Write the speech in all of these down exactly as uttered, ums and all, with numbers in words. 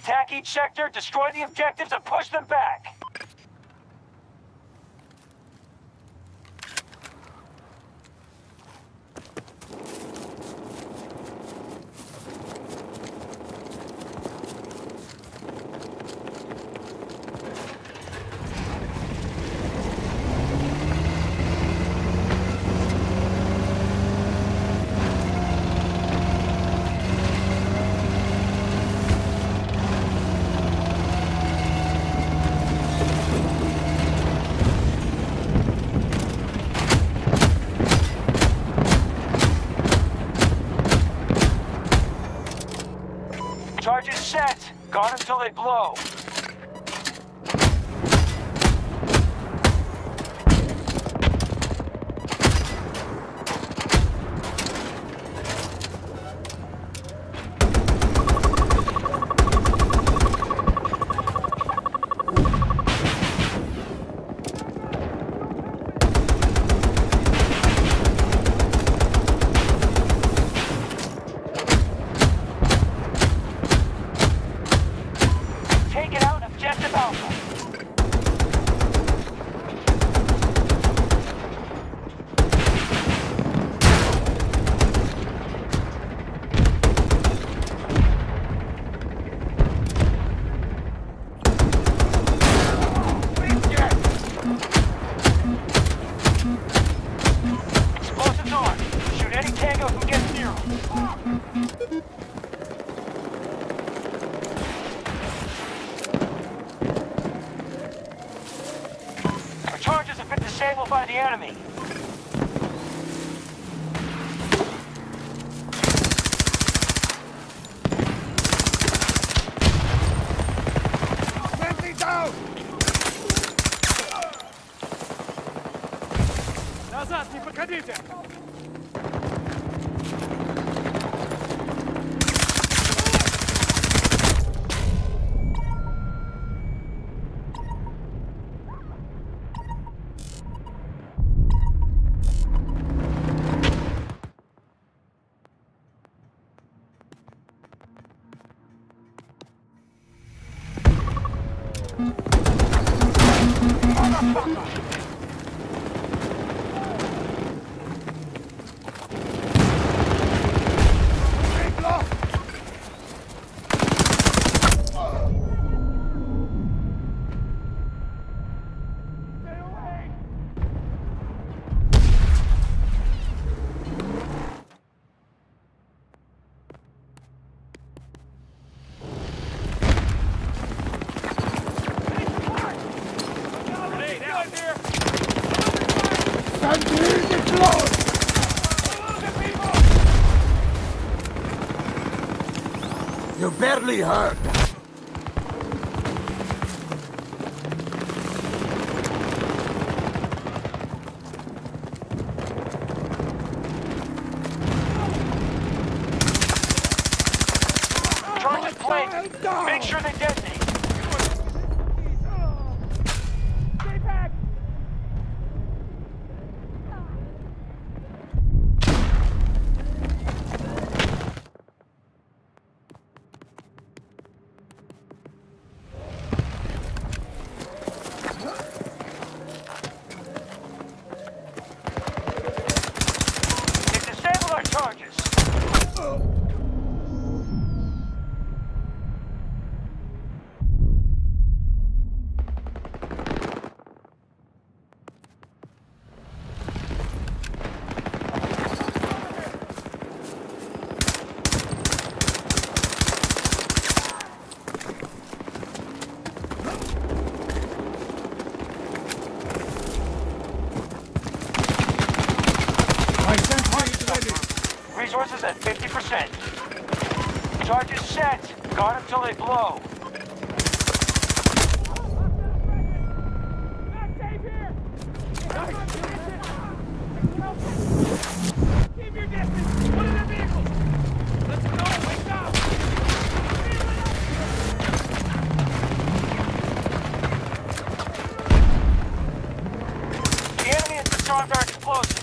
Attack each sector, destroy the objectives, and push them back. Charges set. Guard until they blow. Take it out, objective Alpha. Explosives on. Shoot any tango who gets near them. Charges have been disabled by the enemy. Friendly down! Назад, не подходите! You're badly hurt. Charges placed. Make sure they detonate. Charges. Resources at fifty percent. Charges set. Guard until they blow. Keep your distance! What are the vehicles? Let's go! Wake up! The enemy has disarmed our explosives.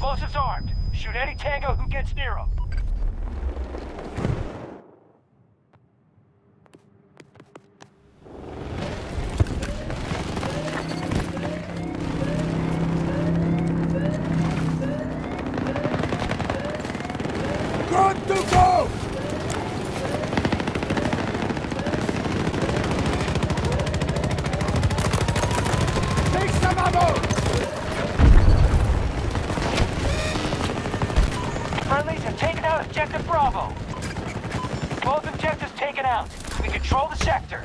Explosives armed. Shoot any Tango who gets near them. Good to go! Take some ammo! Friendlies have taken out Objective Bravo. Both objectives taken out. We control the sector.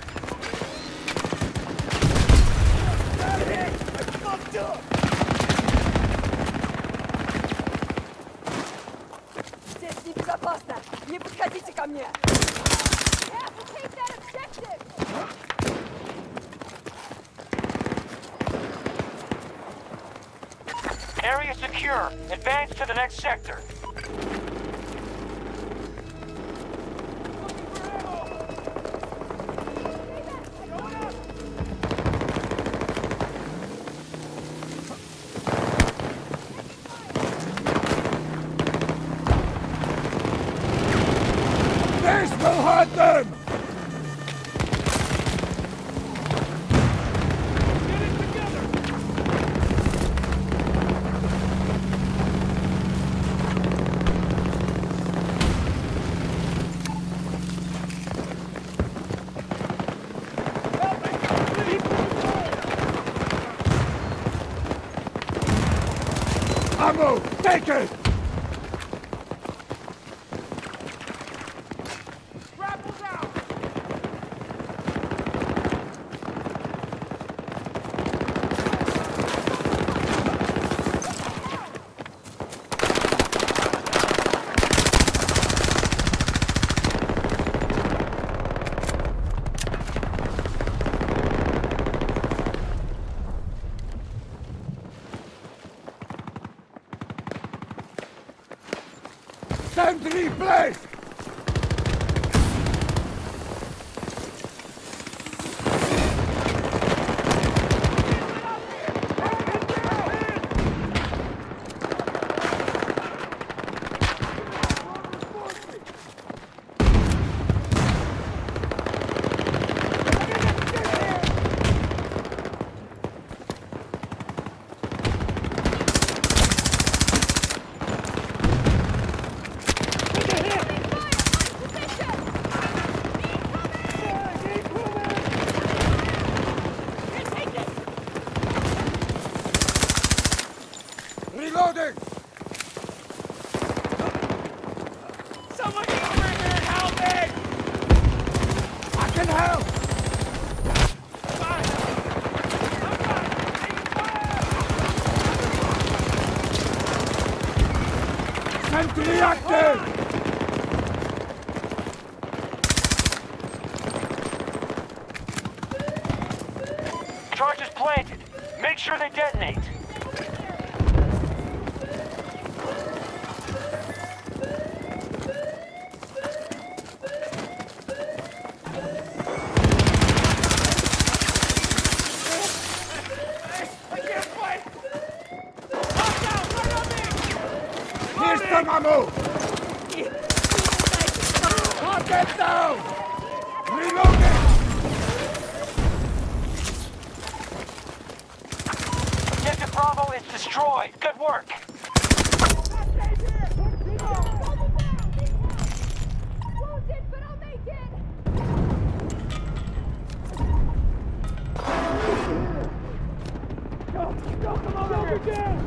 Здесь небезопасно! Не подходите ко мне! Have to take that objective! Area secure. Advance to the next sector. This will hurt them! Get it together! Help me! Please! Ammo! Take it! Grapple's out! Sentry place! Reloading! Someone get over here and help me! I can help! Fine! I'm fine! Taking fire! Sentry active! Charges planted. Make sure they detonate. I can't fight! Hostile! Right on me! Here's some ammo! Target down! Reloading! Objective Bravo is destroyed. Good work. Wounded, but I'll make it! Go, come over here!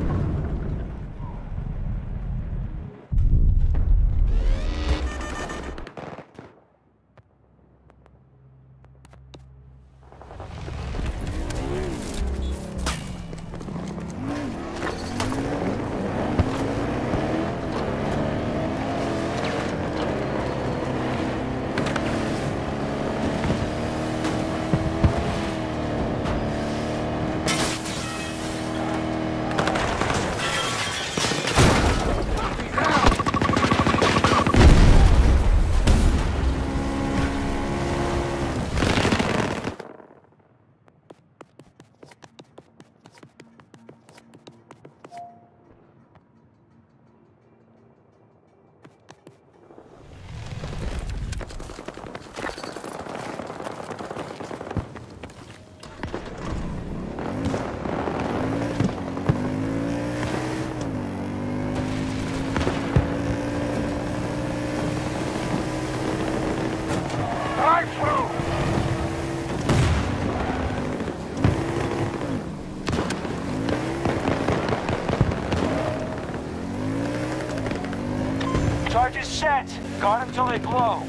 Charges set. Guard until they blow.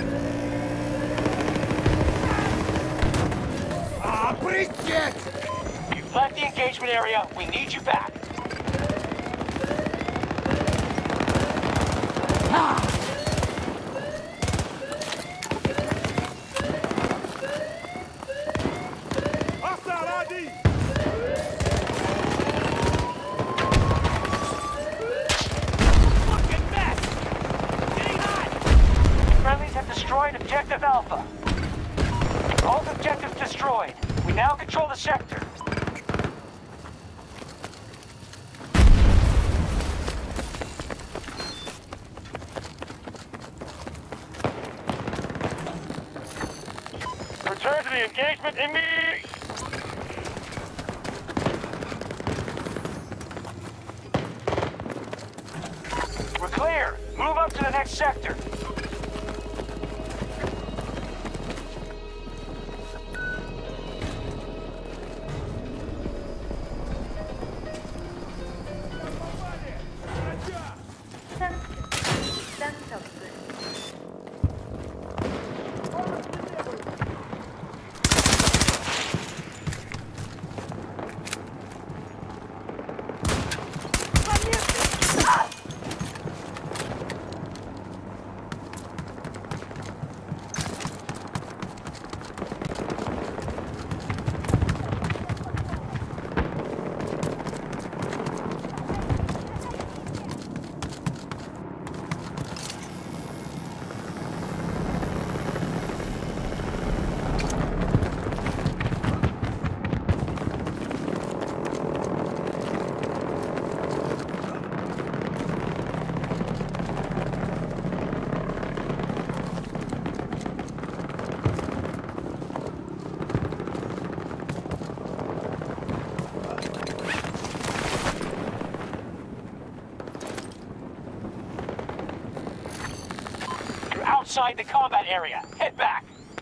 Ah, bridget! You've left the engagement area. We need you back. Hostile I D! Fucking mess! Getting hot! Friendlies have destroyed Objective Alpha. All objectives destroyed. We now control the sector. Return to the engagement immediately. We're clear. Move up to the next sector. Outside the combat area. Head back.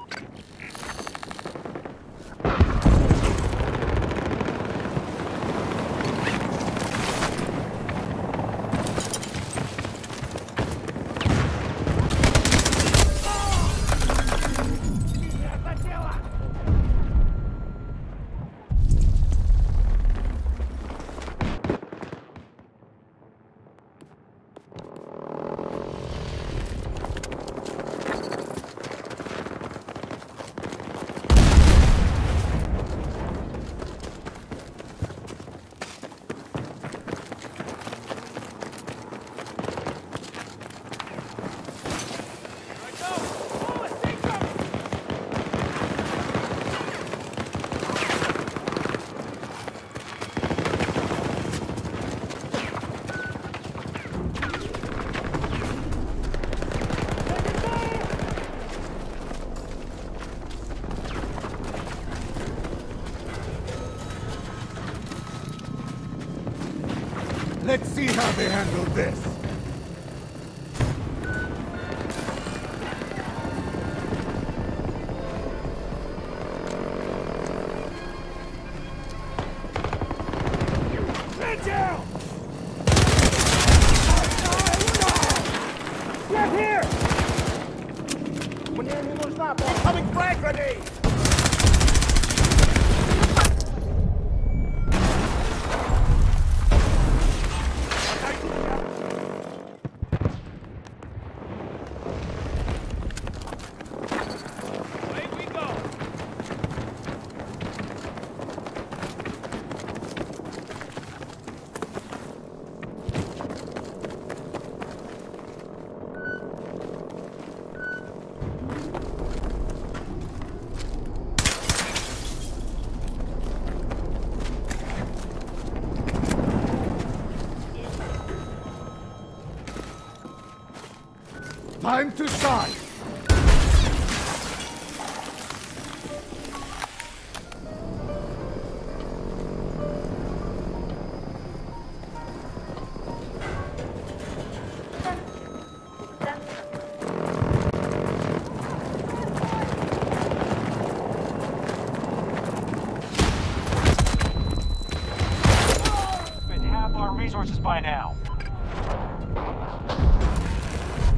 Let's see how they handle this. Man down! Get here! Coming frag grenade! Away we go! Time to shine! Spent half our resources by now.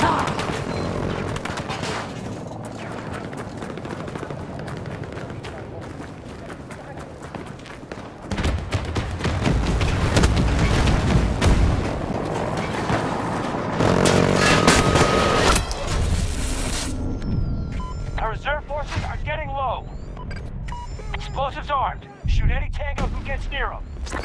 Our reserve forces are getting low. Explosives armed. Shoot any tango who gets near them.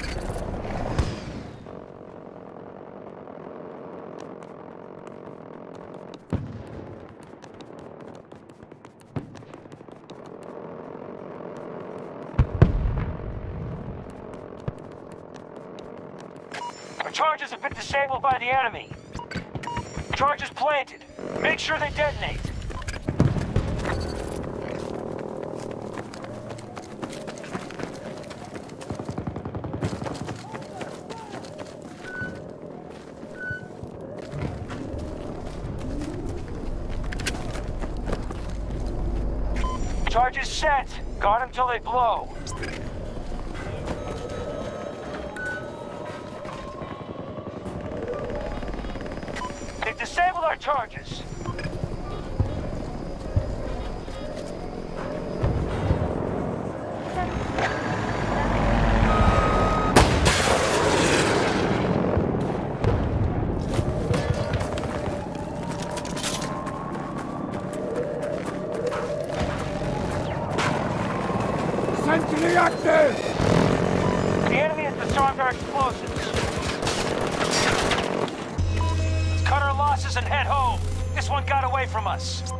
Our charges have been disabled by the enemy. Charges planted. Make sure they detonate. Charges set. Guard them till they blow. They've disabled our charges. Sentry active! The enemy has disarmed our explosives. Let's cut our losses and head home. This one got away from us.